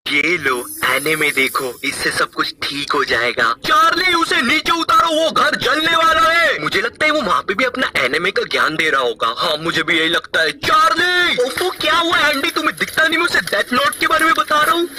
ये लो एनीमे देखो, इससे सब कुछ ठीक हो जाएगा। चार्ली उसे नीचे उतारो, वो घर जलने वाला है। मुझे लगता है वो वहाँ पे भी अपना एनीमे का ज्ञान दे रहा होगा। हाँ मुझे भी यही लगता है। चार्ली ओफो क्या हुआ एंडी, तुम्हें दिखता नहीं? मैं उसे डेथ नोट के बारे में बता रहा हूँ।